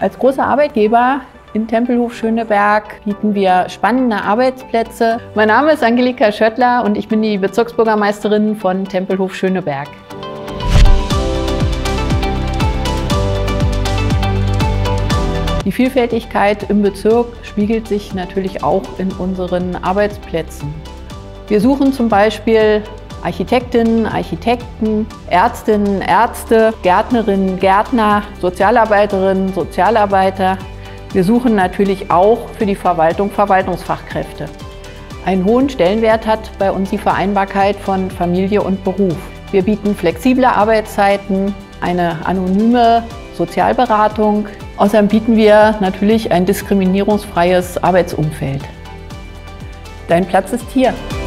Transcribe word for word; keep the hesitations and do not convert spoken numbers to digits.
Als großer Arbeitgeber in Tempelhof-Schöneberg bieten wir spannende Arbeitsplätze. Mein Name ist Angelika Schöttler und ich bin die Bezirksbürgermeisterin von Tempelhof-Schöneberg. Die Vielfältigkeit im Bezirk spiegelt sich natürlich auch in unseren Arbeitsplätzen. Wir suchen zum Beispiel Architektinnen, Architekten, Ärztinnen, Ärzte, Gärtnerinnen, Gärtner, Sozialarbeiterinnen, Sozialarbeiter. Wir suchen natürlich auch für die Verwaltung Verwaltungsfachkräfte. Einen hohen Stellenwert hat bei uns die Vereinbarkeit von Familie und Beruf. Wir bieten flexible Arbeitszeiten, eine anonyme Sozialberatung. Außerdem bieten wir natürlich ein diskriminierungsfreies Arbeitsumfeld. Dein Platz ist hier.